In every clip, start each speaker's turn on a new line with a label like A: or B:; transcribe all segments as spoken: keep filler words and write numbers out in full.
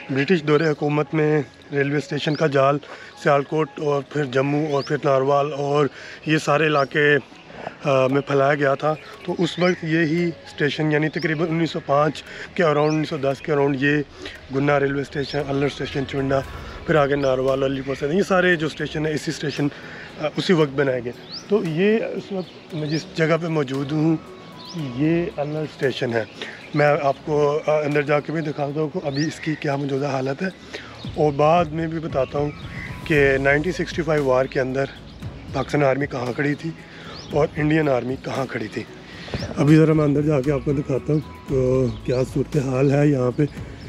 A: British दौरे हुकूमत में रेलवे स्टेशन का जाल सियालकोट और फिर जम्मू और फिर नारवाल और ये सारे इलाके में फैलाया गया था। तो उस वक्त ये ही स्टेशन यानी तकरीबन उन्नीस सौ पाँच के अराउंड उन्नीस सौ दस के अराउंड ये Guna railway station, Allar station, Chunda, फिर आगे नारवाल, अलीपुर से ये सारे जो स्टेशन है इसी स्टेशन उसी वक्त बनाए गए। तो ये उस वक्त मैं जिस जगह पे मौजूद हूँ ये अल्लर स्टेशन है। मैं आपको अंदर जाके भी दिखाता हूँ अभी इसकी क्या मौजूदा हालत है और बाद में भी बताता हूँ कि नाइनटीन सिक्सटी फाइव वार के अंदर पाकिस्तान आर्मी कहाँ खड़ी थी और इंडियन आर्मी कहाँ खड़ी थी। अभी ज़रा मैं अंदर जाके आपको दिखाता हूँ तो क्या सूरत हाल है यहाँ पे।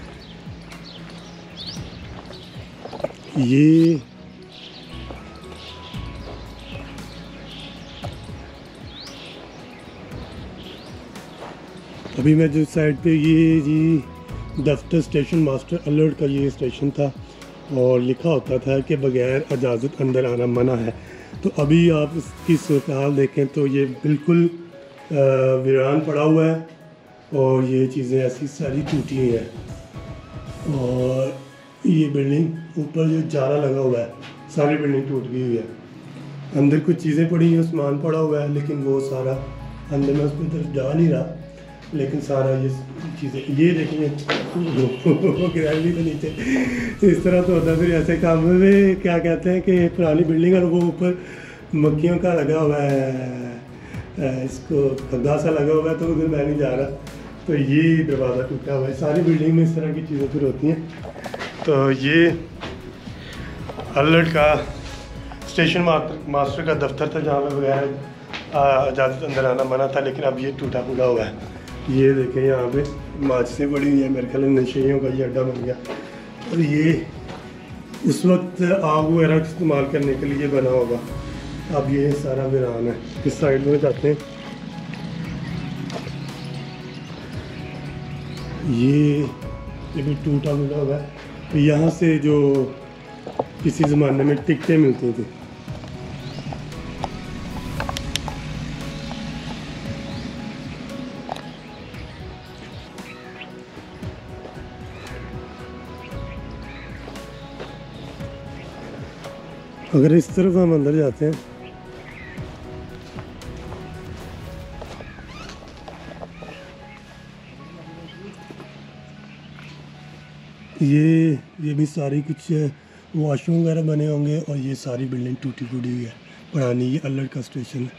A: ये अभी मैं जिस साइड पे ये जी दफ्तर स्टेशन मास्टर अलर्ट का ये स्टेशन था और लिखा होता था कि बगैर इजाज़त अंदर आना मना है। तो अभी आप इसकी सूरत हाल देखें तो ये बिल्कुल वीरान पड़ा हुआ है और ये चीज़ें ऐसी सारी टूटी हुई हैं और ये बिल्डिंग ऊपर जो जाला लगा हुआ है सारी बिल्डिंग टूट गई हुई है। अंदर कुछ चीज़ें पड़ी हैं, सामान पड़ा हुआ है लेकिन वो सारा अंदर में उस पर तरफ जा नहीं रहा, लेकिन सारा ये चीज़ें ये देखेंगे गिराली तो नीचे इस तरह तो होता। फिर ऐसे काम में क्या कहते हैं कि पुरानी बिल्डिंग और वो ऊपर मक्खियों का लगा हुआ है, इसको खग्गा सा लगा हुआ है तो उधर मैं नहीं जा रहा। तो ये दरवाज़ा टूटा हुआ है, सारी बिल्डिंग में इस तरह की चीज़ें फिर होती हैं। तो ये अलर्ट का स्टेशन मास्टर का दफ्तर था जहाँ पे बगैर इजाज़त अंदर आना मना था, लेकिन अब ये टूटा फूटा हुआ है। ये देखें यहाँ पे माचिसें पड़ी हुई हैं, मेरे ख्याल में नशेइयों का ये अड्डा बन गया। और ये उस वक्त आग वगैरह इस्तेमाल करने के लिए बना होगा। अब ये सारा वीरान है। इस साइड में जाते हैं, ये ये भी टूटा फूटा हुआ है। तो यहाँ से जो किसी ज़माने में टिकटें मिलती थी अगर इस तरफ हम अंदर जाते हैं ये ये भी सारी कुछ वॉशरूम वगैरह बने होंगे और ये सारी बिल्डिंग टूटी फूटी हुई है पुरानी। ये अलर्ट का स्टेशन है।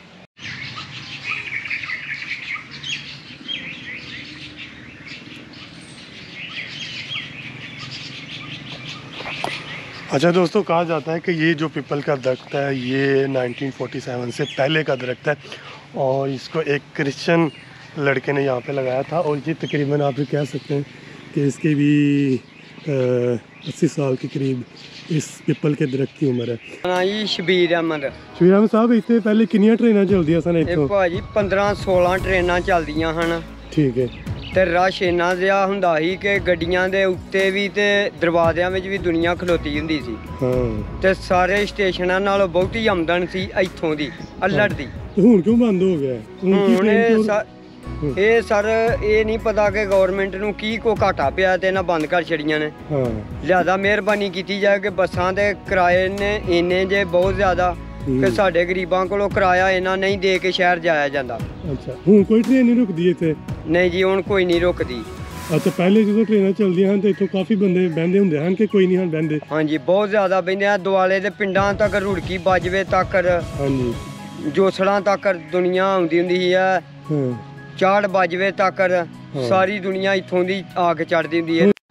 A: अच्छा दोस्तों, कहा जाता है कि ये जो पीपल का दरख्त है ये नाइनटीन फोर्टी सेवन से पहले का दरख्त है और इसको एक क्रिश्चियन लड़के ने यहाँ पे लगाया था और ये तकरीबन आप कह सकते हैं कि इसके भी अस्सी साल के करीब इस पीपल के दरख्त की उम्र है।
B: शबीर अहमद
A: शबीर अहमद साहब, इससे पहले कितनी ट्रेन चलती सन?
B: भाजी पंद्रह सोलह ट्रेन चलदियां हन।
A: ठीक है।
B: ਤੇ ਰਸ਼ ਇੰਨਾ ਜਿਹਾ ਹੁੰਦਾ ਸੀ ਕਿ ਗੱਡੀਆਂ ਦੇ ਉੱਤੇ ਵੀ ਤੇ ਦਰਵਾਜ਼ਿਆਂ ਵਿੱਚ ਵੀ ਦੁਨੀਆ ਖਲੋਤੀ ਹੁੰਦੀ ਸੀ।
A: ਹਾਂ।
B: ਤੇ ਸਾਰੇ ਸਟੇਸ਼ਨਾਂ ਨਾਲੋਂ ਬਹੁਤੀ ਆਮਦਨ ਸੀ ਇੱਥੋਂ ਦੀ ਅਲਰਟ ਦੀ।
A: ਹੁਣ ਕਿਉਂ ਬੰਦ ਹੋ ਗਿਆ?
B: ਹੁਣ ਇਹ ਸਰ ਇਹ ਨਹੀਂ ਪਤਾ ਕਿ ਗਵਰਨਮੈਂਟ ਨੂੰ ਕੀ ਕੋ ਘਾਟਾ ਪਿਆ ਤੇ ਇਹਨਾਂ ਬੰਦ ਕਰ ਛੜੀਆਂ ਨੇ।
A: ਹਾਂ।
B: ਲਿਆਦਾ ਮਿਹਰਬਾਨੀ ਕੀਤੀ ਜਾਏ ਕਿ ਬੱਸਾਂ ਦੇ ਕਿਰਾਏ ਨੇ ਇੰਨੇ ਜੇ ਬਹੁਤ ਜ਼ਿਆਦਾ ਕਿ ਸਾਡੇ ਗਰੀਬਾਂ ਕੋਲੋਂ ਕਿਰਾਇਆ ਇਹਨਾਂ ਨਹੀਂ ਦੇ ਕੇ ਸ਼ਹਿਰ ਜਾਇਆ ਜਾਂਦਾ।
A: ਅੱਛਾ, ਹੁਣ ਕੋਈ ਟ੍ਰੇਨ ਨਹੀਂ ਰੁਕਦੀ ਇੱਥੇ?
B: ਨਹੀਂ ਜੀ, ਹੁਣ ਕੋਈ ਨਹੀਂ ਰੁਕਦੀ।
A: ਅੱਛਾ, ਪਹਿਲੇ ਜਦੋਂ ਟ੍ਰੇਨਾਂ ਚੱਲਦੀਆਂ ਹਨ ਤੇ ਇੱਥੋਂ ਕਾਫੀ ਬੰਦੇ ਬਹਿੰਦੇ ਹੁੰਦੇ ਹਨ ਕਿ ਕੋਈ ਨਹੀਂ ਹਨ ਬਹਿੰਦੇ?
B: ਹਾਂਜੀ, ਬਹੁਤ ਜ਼ਿਆਦਾ ਬਹਿੰਦੇ ਆ। ਦੁਆਲੇ ਦੇ ਪਿੰਡਾਂ ਤੱਕ ਰੁੜਕੀ ਬਾਜਵੇ ਤੱਕ,
A: ਹਾਂਜੀ,
B: ਜੋਸੜਾਂ ਤੱਕ ਦੁਨੀਆ ਆਉਂਦੀ ਹੁੰਦੀ ਹੈ।
A: ਹਾਂ,
B: ਚਾੜ ਬਾਜਵੇ ਤੱਕ ਸਾਰੀ ਦੁਨੀਆ ਇੱਥੋਂ ਦੀ ਆ ਕੇ ਚੜ੍ਹਦੀ ਹੁੰਦੀ ਹੈ।